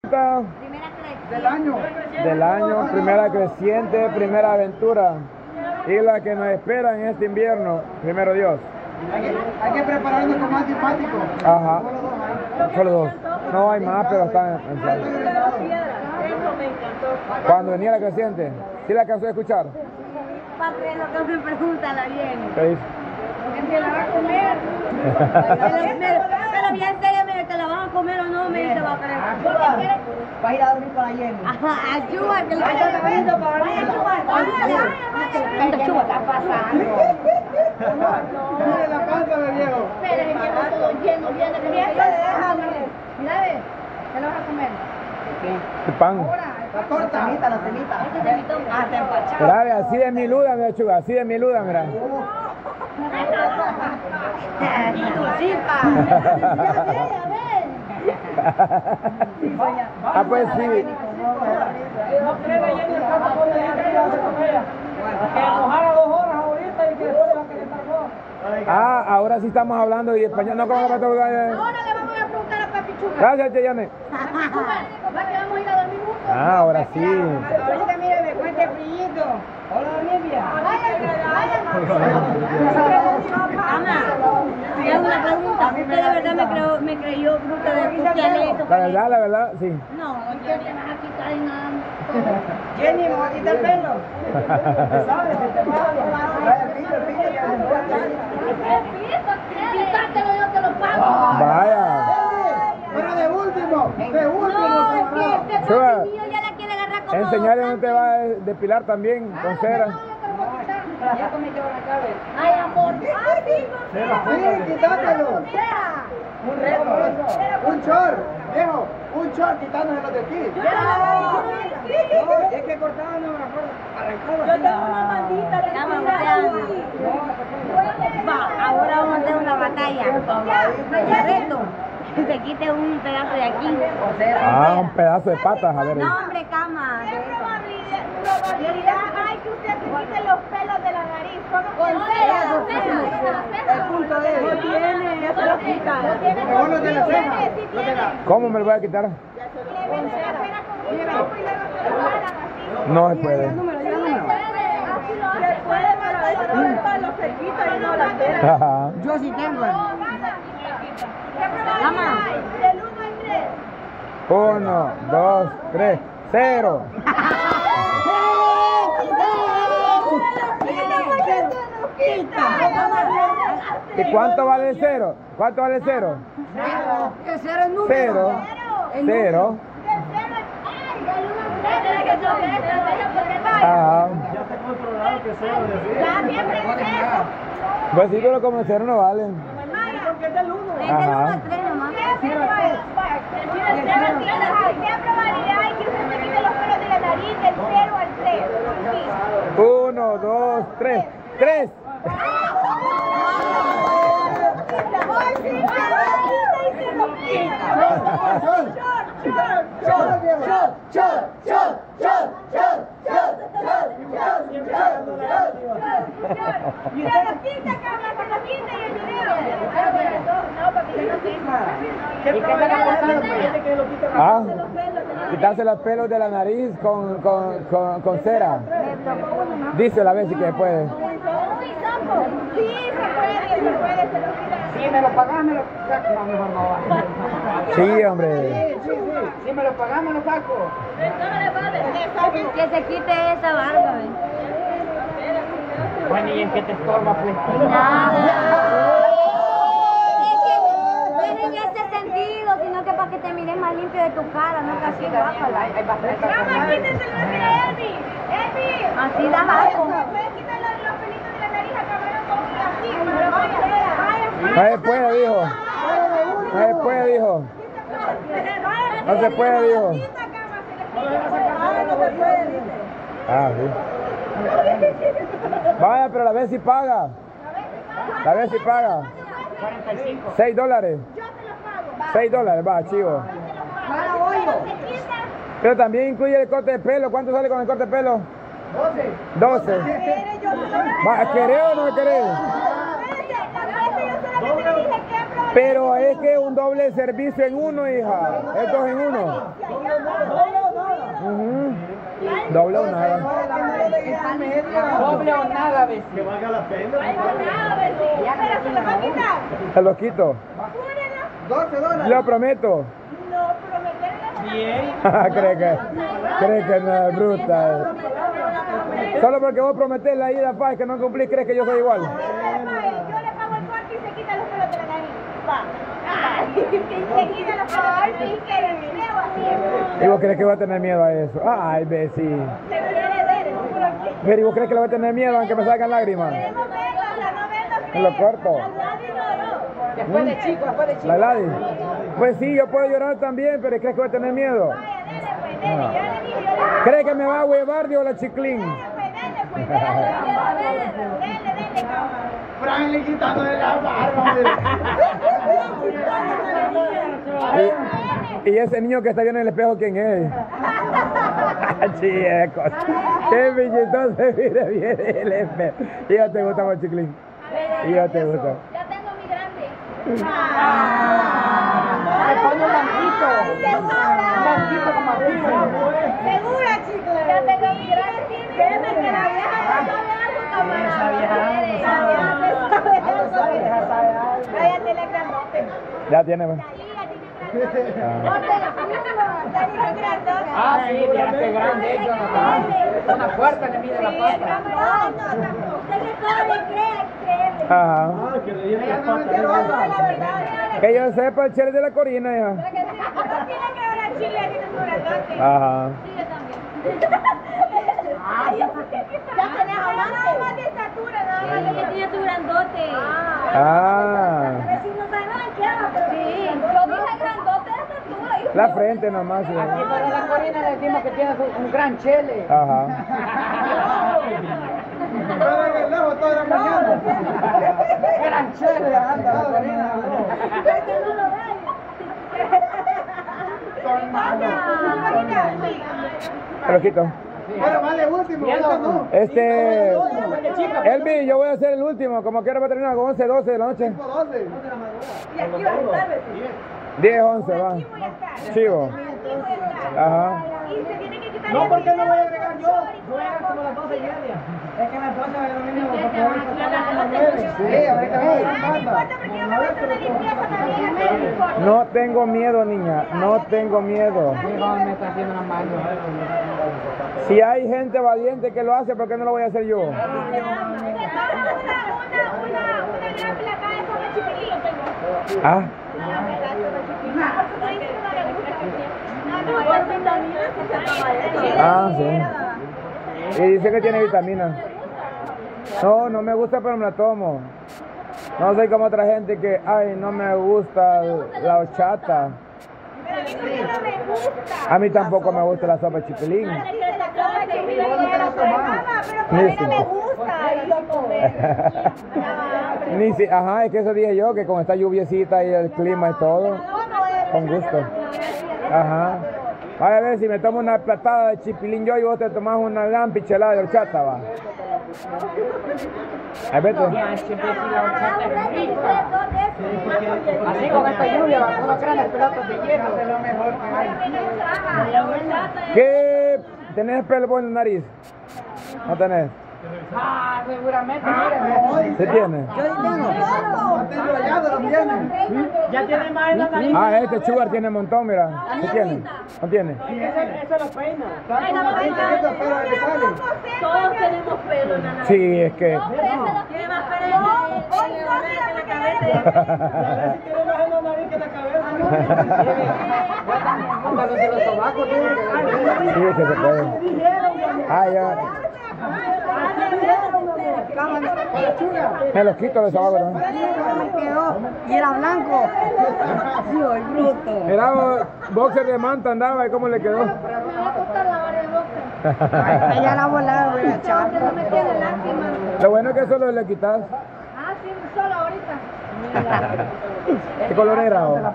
Del año, primera creciente, primera aventura. Y la que nos espera en este invierno, primero Dios. Hay que prepararnos con más simpático. Ajá. Solo dos. No hay más, pero están en plan. Cuando venía la creciente, ¿sí la alcanzó a escuchar? Papi, lo que me pregunta la viene. ¿Qué dice? ¿Te la va a comer? Pero bien serio, mire, ¿te la vas a comer o no? Me dice, va a querer. Va a ir a dormir con la Jenny. Ajá, ayuda, que le vaya bebiendo para venir. ¿Cuánto chupa está pasando? Mire la panza de viejo. Pero el viejo todo lleno, viene de mierda. Mira, ve, ¿te la vas a comer? El pan. La torta. La cenita. Ah, está empachado. Grave, así de miluda, mi lechuga, así de miluda, mira. Y tu chipa. Ah, pues sí. No cree que Jenny está con la gente que hace con ella. Que enojara 2 horas ahorita y que después va a querer estar dos. Ah, ahora sí estamos hablando de español. No, ¿cómo que Ahora le vamos a preguntar a Papi Chuga. Gracias, Cheyenne. ¿Va que vamos a ir a dormir juntos? Ah, ahora sí. Ahorita mire, me cuente frillito. Hola, Olivia. Vaya, Ama, es una pregunta. ¿Usted de verdad me creyó bruta de copiarle esto? La verdad, sí. No, yo te vas a quitar y nada. Jenny, me va a quitar el pelo. ¿Sabes? Te vas a vaya, el pillo. Quitártelo, yo te lo pago. Vaya. Pero de último. No, es que este Chuga, papi mío ya la quiere agarrar como... enseñarle dónde te va a depilar también, con cera. Ya cometió la cabeza. Ay, amor. Sí, quitátelo. Un reto. Un short. Viejo, un short quitándoselo de aquí. No, es que cortándolo mejor. Arrancado. Yo tengo una bandita de Va, ahora vamos a hacer una batalla. El reto. Que se quite un pedazo de aquí. Ah, un pedazo de patas, a ver. No, hombre, cama. Probabilidad hay que usted se quite los pelos de la nariz. Solo Con cera. El punto de él. No tiene, ya se lo quita. Mejor no te la ceja. ¿Cómo me lo voy a quitar? le mete la cera con un poco y luego se lo jalan así. No se puede. Se puede, pero el palo se quita y no la cera. Ajá. Yo sí tengo. ¿Qué probabilidad hay? Del 1 al 3. 1, 2, 3, 0. ¿Y cuánto vale el cero? ¿Cuánto vale el cero? Cero. Cero. Ajá. Ya siempre es eso. Pues sí, pero como el cero no vale. Porque es del 1. Ajá. ¿Qué probabilidad hay que usted se quite los pelos de la nariz del 0 al 3? 1, 2, 3. 3. Ah, quitarse los pelos de la nariz con cera. Dice la vez si que puede. Sí, se puede, se puede. Si me lo pagas, me lo saco. No, mejor no va. Sí, hombre. Sí. Si me lo pagas, me lo saco. Que se quite esa barba, ¿ves? Bueno, ¿y en qué te estorba, pues? Nada. Es que no es en ese sentido, sino que para que te mires más limpio de tu cara, no que así guácala. Cama, quítenselo a Elvi. Elvi. Así da algo. Puedes quitar los pelitos de la nariz, acabaron con así. No se puede, dijo. No se puede, dijo. No se puede, dijo. Ah, sí. Vaya, pero la vez si paga. La vez si paga. 45. $6. $6, va, chivo. Pero también incluye el corte de pelo. ¿Cuánto sale con el corte de pelo? 12. ¿Va, ¿querés o no querés? Pero es que un doble servicio en uno, hija. Es 2 en 1. Doble o nada. Doble o nada, ¿ves? Que valga la pena. Pero se lo va a quitar. Se lo quito. $12. Lo prometo. No, prometerle Bien. cree que no es bruta. Solo porque vos prometés la ida, pa, que no cumplís, crees que yo soy igual. yo le pago el corte y se quita los pelos de la nariz. Va. Se quita los pelos. Ay, sí, que el video así. ¿Y vos crees que voy a tener miedo a eso? Ay, ve, sí. Se quiere ver, ¿por qué? Pero ¿y vos crees que le voy a tener miedo aunque me salgan lágrimas? Queremos verlo, o sea, no verlo, Me lo corto. Después de chico. ¿La Gladys? Pues sí, yo puedo llorar también, pero ¿crees que voy a tener miedo? Vaya, dele, pues, dele, yo le dije, yo le ¿Crees que me va a huevar, digo, la chiclín? pues, dele, cabrón. Fran le quitando de la barba. Y ese niño que está viendo en el espejo, ¿quién es? Chicos, qué billetoso se mira bien el espejo. ¿Y ya te gusta más chiclín? ¿Y ya te gusta? Ya tengo mi grande. Le pone un banquito. Un banquito como así. Segura, chicos. Ya tengo mi grande. Créeme que la vieja no sabe algo, camarada. Algo sabe, deja saber algo. Cállate la grandote. Ya tiene, pues. Ah, sí, mira qué grande es, Jonathan. Una puerta le mide la pata. Ajá. Ah, que le dije Ella la no pata. metió ropa. Que yo sepa el chile de la Corina, hija. Ajá. Ya tenés más de estatura, ¿no? Ya tiene tu grandote. Ah. Si no sabemos qué haga, pero sí. Yo dije grandote de estatura. La frente nomás, sí. Aquí para la Corina le decimos que tiene un gran chele. Ajá. Pero en el lejos toda la mañana. Gran chele anda la Corina. Que no lo vean. Te lo quito. Pero más de último, esto no. Elvi, yo voy a hacer el último. Como quiera va a terminar con 11, 12 de la noche. 12. Y aquí va a estar, 10, 11, va. Chivo. Ajá. Y se tiene que quitar. No, porque no voy a agregar yo. Voy a llegar como a las 12:30. Es que me pasa lo mismo porque hoy faltaba como 9. Sí, ahorita No me importa porque yo me voy a hacer una limpieza también. No me importa. No tengo miedo, niña. No tengo miedo. me está haciendo una mano. Si hay gente valiente que lo hace, ¿por qué no lo voy a hacer yo? Una gran placa de sopa chiquilín tengo. Ah. Ah, sí. Y dice que tiene vitamina. No, no me gusta, pero me la tomo. No soy como otra gente que, ay, no me gusta la horchata. A mí tampoco me gusta la sopa chipilín. Ni si, ajá, es que eso dije yo, que con esta lluviecita y el clima y todo, con gusto. Ajá. Vaya a ver si me tomo una platada de chipilín yo y vos te tomás una gran pichelada de horchata, va. Ahí vete. Así con esta lluvia, va unos grandes pelotas de hielo, es lo mejor que hay. ¿Qué? ¿Tenés pelo en la nariz? ¿No tenés? Ah, seguramente, mire. ¿Se tiene? Ya tiene más en la nariz. Ah, este Sugar tiene un montón, mira. ¿Se tiene? ¿No tiene? Eso lo peina. Todos tenemos pelo en la nariz. Sí, es que... Tiene más pelo en la cabeza. A ver si tiene más en la nariz que en la cabeza. Hasta los de los sobacos, Sí, es que se puede. Ah, ya. Me los quito de esa ¿no? Y era blanco. Dios, el bruto. Era boxer de manta andaba y cómo le quedó. Me va a costar la hora de boxer. Ella la volada, voy a echar. No me tiene lástima. Lo bueno es que solo le quitas. Ah, sí, solo ahorita. ¿Qué color era? Oh?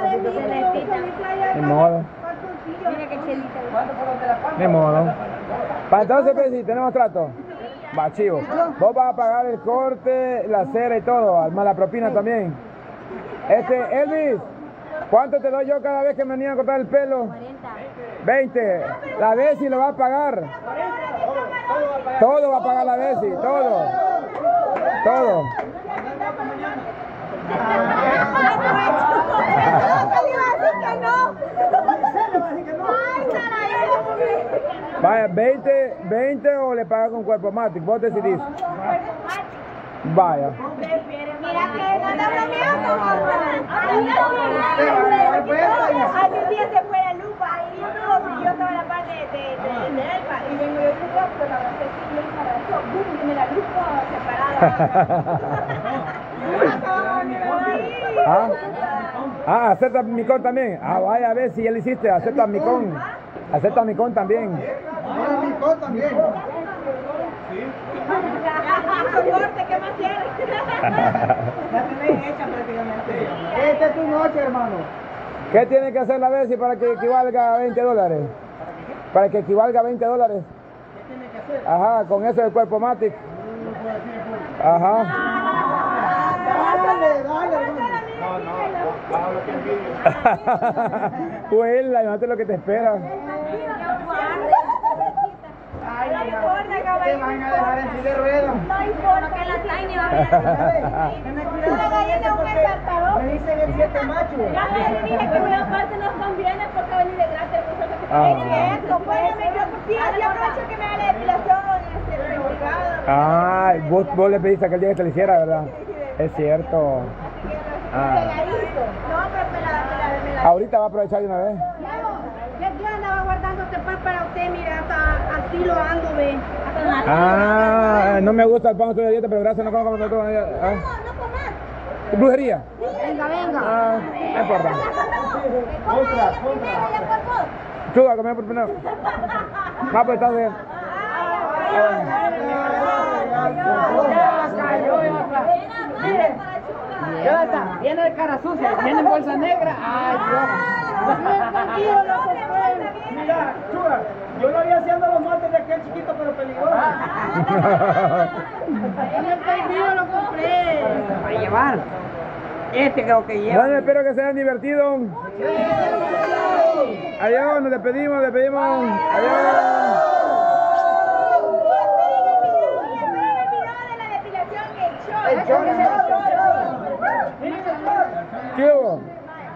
Ni modo. Mira qué chelita. Ni modo. Para entonces, pues, si tenemos trato. Va, chivo. Vos vas a pagar el corte, la cera y todo, más la propina también. Elvis, ¿cuánto te doy yo cada vez que me venía a cortar el pelo? 40. 20. La Bessie lo va a pagar. Todo va a pagar la Bessie, todo. Todo. Vaya, 20 o le paga con cuerpo matic, vos decidís. Vaya. Mira que no anda bromeando, a mi día se fue la lupa y yo estaba en la parte de Elba y vengo yo pues la abracé y me abrazó, ¡bum! Y me la lupa separada. Acepta Micón también. Vaya a ver si ya lo hiciste, acepta Micón. Acepta Micón también. Micón también. Soporte, ¿qué más quieres? La tenéis hecha prácticamente. Esta es tu noche, hermano. ¿Qué tiene que hacer la Bessie para que equivalga a $20? Para que equivalga a $20. ¿Qué tiene que hacer? Ajá, con eso del cuerpo matic. Ajá. Dale, hermano. Huela, imagínate lo que te espera. Ay, no importa, caballero. Te van a dejar en silla de ruedas. No importa que la tiny va a ver. Una gallina es un encantador. Me dicen el 7 macho. Ya le dije que una parte nos conviene porque venir de gratis. Es cierto, pues sí, así aprovecho que me haga la depilación privado. Vos le pediste aquel día que te lo hiciera, ¿verdad? Es cierto. Pegadito. No, pero pelada. Ahorita va a aprovechar de una vez. Yo andaba guardando este pan para usted, mira, así lo ando, ve. No me gusta el pan de dieta, pero gracias, no como como todo. No comas. ¿Brujería? Venga, venga. No importa. Contra. Tú vas a comer por primero. Pues está bien. Jonathan, viene de cara sucia, viene en bolsa negra. Ay, Dios. Mira, Chuga, yo lo había haciendo los moldes de aquel chiquito pero peligroso. En el prohibido lo compré. Para llevar. Este creo que lleva. Bueno, espero que se hayan divertido. Adiós, nos despedimos. Adiós.